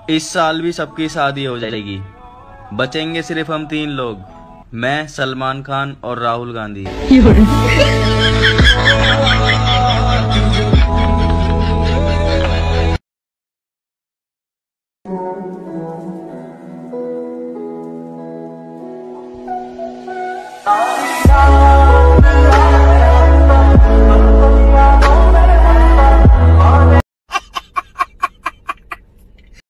इस साल भी सबकी शादी हो जाएगी, बचेंगे सिर्फ हम 3 लोग, मैं, सलमान खान और राहुल गांधी।